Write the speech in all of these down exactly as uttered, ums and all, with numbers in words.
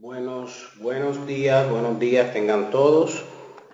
Buenos, buenos días, buenos días tengan todos.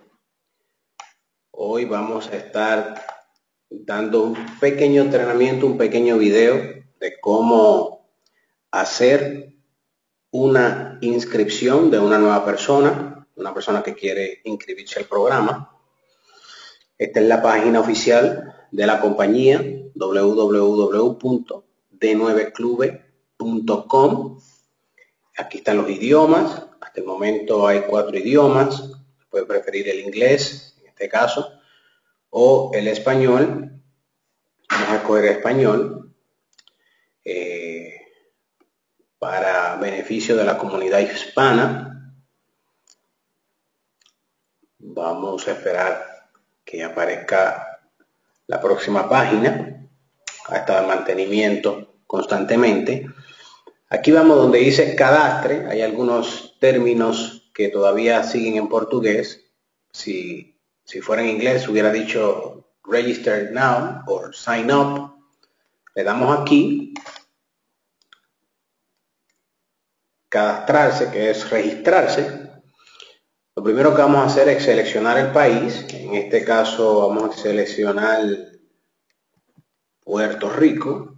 Hoy vamos a estar dando un pequeño entrenamiento, un pequeño video de cómo hacer una inscripción de una nueva persona, una persona que quiere inscribirse al programa. Esta es la página oficial de la compañía, w w w punto d nueve club punto com. Aquí están los idiomas. Hasta el momento hay cuatro idiomas. Puede preferir el inglés, en este caso, o el español. Vamos a escoger español eh, para beneficio de la comunidad hispana. Vamos a esperar que aparezca la próxima página. Ha estado en mantenimiento constantemente. Aquí vamos donde dice cadastre. Hay algunos términos que todavía siguen en portugués. Si, si fuera en inglés hubiera dicho register now o sign up. Le damos aquí. Cadastrarse, que es registrarse. Lo primero que vamos a hacer es seleccionar el país. En este caso vamos a seleccionar Puerto Rico.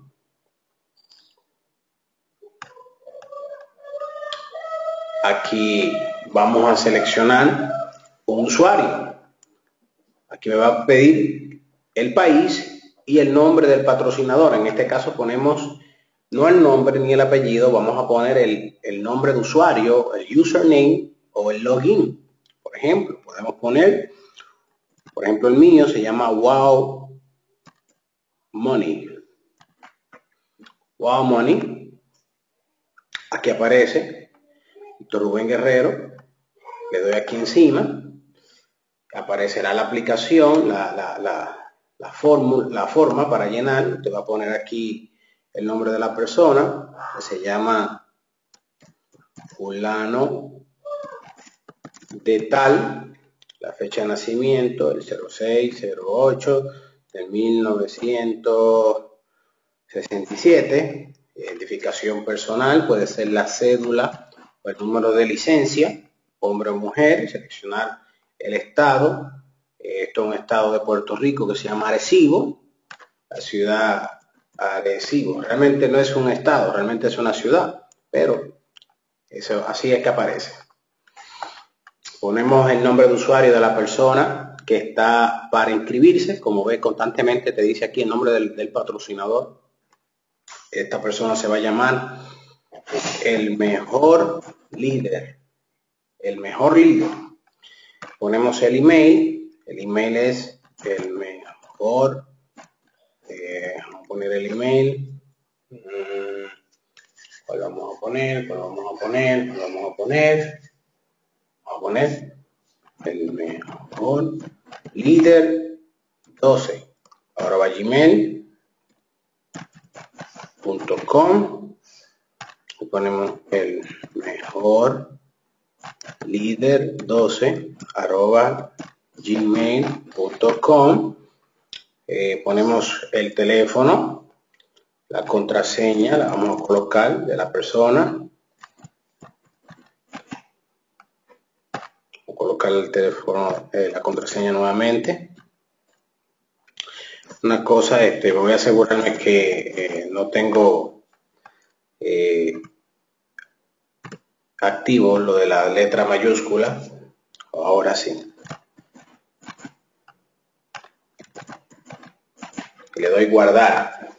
Aquí vamos a seleccionar un usuario. Aquí me va a pedir el país y el nombre del patrocinador. En este caso ponemos no el nombre ni el apellido, vamos a poner el, el nombre de usuario, el username o el login. Por ejemplo, podemos poner, por ejemplo, el mío se llama Wow Money. Wow Money. Aquí aparece Rubén Guerrero. Le doy aquí encima, aparecerá la aplicación, la, la, la, la, fórmula, la forma para llenar. Te va a poner aquí el nombre de la persona, que se llama fulano de tal, la fecha de nacimiento, el cero seis cero ocho de mil novecientos sesenta y siete, identificación personal, puede ser la cédula o el número de licencia, hombre o mujer, seleccionar el estado. Esto es un estado de Puerto Rico que se llama Arecibo, la ciudad Arecibo. Realmente no es un estado, realmente es una ciudad, pero eso, así es que aparece. Ponemos el nombre de usuario de la persona que está para inscribirse. Como ves, constantemente te dice aquí el nombre del, del patrocinador. Esta persona se va a llamar el mejor líder. El mejor líder. Ponemos el email. El email es el mejor. Eh, vamos a poner el email. ¿Cuál vamos a poner? ¿Cuál vamos a poner? ¿Cuál vamos a poner? Vamos a poner el mejor líder doce. Ahora va a gmail punto com y ponemos el mejor líder doce arroba gmail punto com. Eh, ponemos el teléfono, la contraseña la vamos a colocar de la persona. Voy a colocar el teléfono, eh, la contraseña nuevamente. Una cosa, este, voy a asegurarme que eh, no tengo eh, activo lo de la letra mayúscula. Ahora sí. Le doy guardar.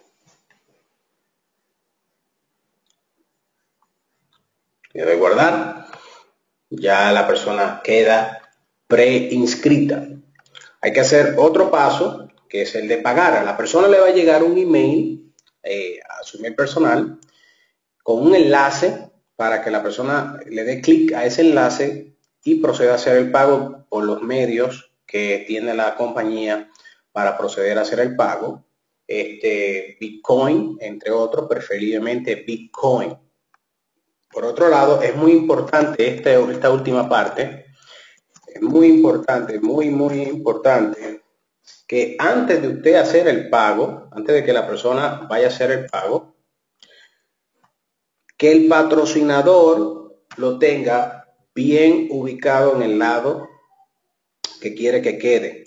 Le doy guardar. Ya la persona queda preinscrita. Hay que hacer otro paso, que es el de pagar. A la persona le va a llegar un email eh, a su email personal con un enlace para que la persona le dé clic a ese enlace y proceda a hacer el pago por los medios que tiene la compañía para proceder a hacer el pago. Este, Bitcoin, entre otros, preferiblemente Bitcoin. Por otro lado, es muy importante esta, esta última parte, es muy importante, muy, muy importante, que antes de usted hacer el pago, antes de que la persona vaya a hacer el pago, que el patrocinador lo tenga bien ubicado en el lado que quiere que quede.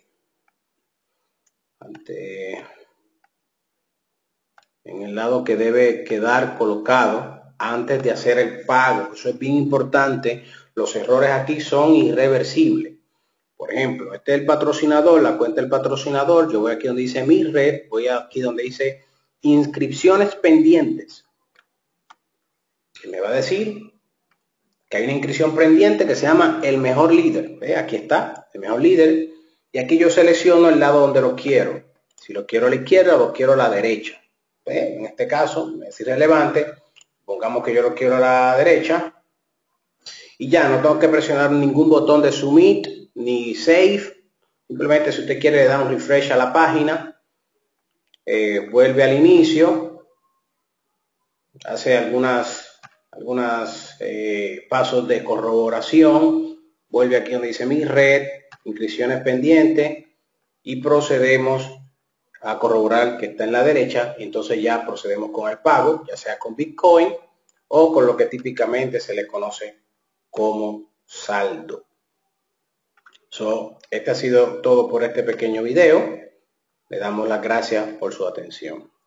Ante, en el lado que debe quedar colocado antes de hacer el pago. Eso es bien importante. Los errores aquí son irreversibles. Por ejemplo, este es el patrocinador, la cuenta del patrocinador. Yo voy aquí donde dice mi red, voy aquí donde dice inscripciones pendientes. Que me va a decir que hay una inscripción pendiente que se llama el mejor líder. ¿Ve? Aquí está, el mejor líder. Y aquí yo selecciono el lado donde lo quiero. Si lo quiero a la izquierda, lo quiero a la derecha. ¿Ve? En este caso, es irrelevante. Pongamos que yo lo quiero a la derecha. Y ya, no tengo que presionar ningún botón de submit ni save. Simplemente si usted quiere le da un refresh a la página. Eh, vuelve al inicio. Hace algunas... algunos eh, pasos de corroboración, vuelve aquí donde dice mi red, inscripciones pendientes y procedemos a corroborar que está en la derecha. Y entonces ya procedemos con el pago, ya sea con Bitcoin o con lo que típicamente se le conoce como saldo. So, este ha sido todo por este pequeño video. Le damos las gracias por su atención.